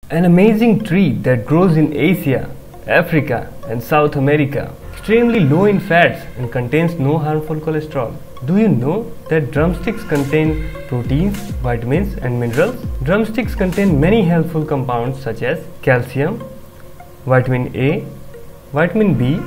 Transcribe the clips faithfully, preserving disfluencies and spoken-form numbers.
An amazing tree that grows in Asia, Africa and South America. Extremely low in fats and contains no harmful cholesterol. Do you know that drumsticks contain proteins, vitamins and minerals? Drumsticks contain many helpful compounds such as calcium, vitamin A, vitamin B,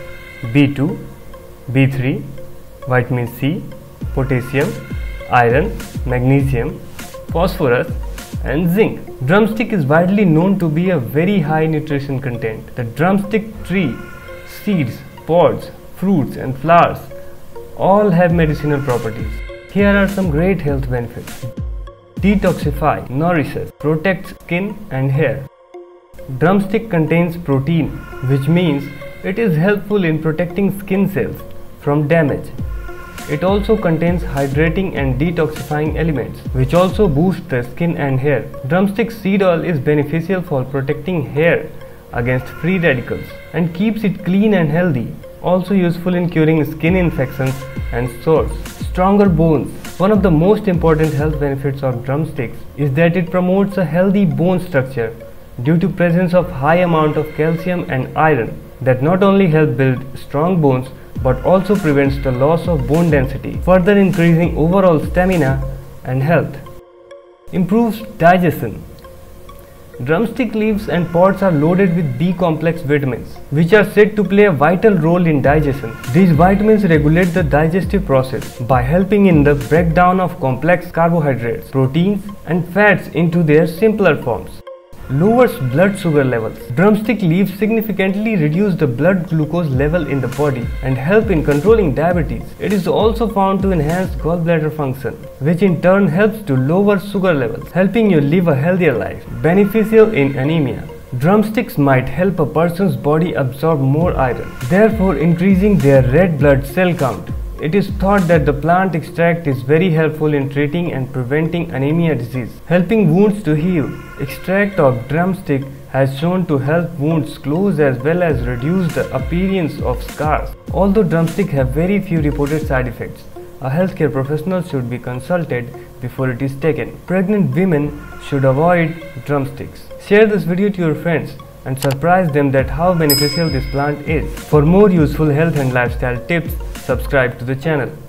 B two, B three, vitamin C, potassium, iron, magnesium, phosphorus and zinc. Drumstick is widely known to be a very high nutrition content. The drumstick tree, seeds, pods, fruits and flowers all have medicinal properties. Here are some great health benefits. Detoxify, nourishes, protects skin and hair. Drumstick contains protein, which means it is helpful in protecting skin cells from damage. It also contains hydrating and detoxifying elements, which also boost the skin and hair. Drumstick seed oil is beneficial for protecting hair against free radicals and keeps it clean and healthy. Also useful in curing skin infections and sores. Stronger bones. One of the most important health benefits of drumsticks is that it promotes a healthy bone structure due to presence of high amount of calcium and iron that not only help build strong bones but also prevents the loss of bone density, further increasing overall stamina and health. Improves digestion. Drumstick leaves and pods are loaded with B complex vitamins, which are said to play a vital role in digestion. These vitamins regulate the digestive process by helping in the breakdown of complex carbohydrates, proteins and fats into their simpler forms. Lowers blood sugar levels. Drumstick leaves significantly reduce the blood glucose level in the body and help in controlling diabetes. It is also found to enhance gallbladder function, which in turn helps to lower sugar levels, helping you live a healthier life. Beneficial in anemia. Drumsticks might help a person's body absorb more iron, therefore increasing their red blood cell count. It is thought that the plant extract is very helpful in treating and preventing anemia disease, helping wounds to heal. Extract of drumstick has shown to help wounds close as well as reduce the appearance of scars. Although drumstick have very few reported side effects, a healthcare professional should be consulted before it is taken. Pregnant women should avoid drumsticks. Share this video to your friends and surprise them that how beneficial this plant is. For more useful health and lifestyle tips, subscribe to the channel.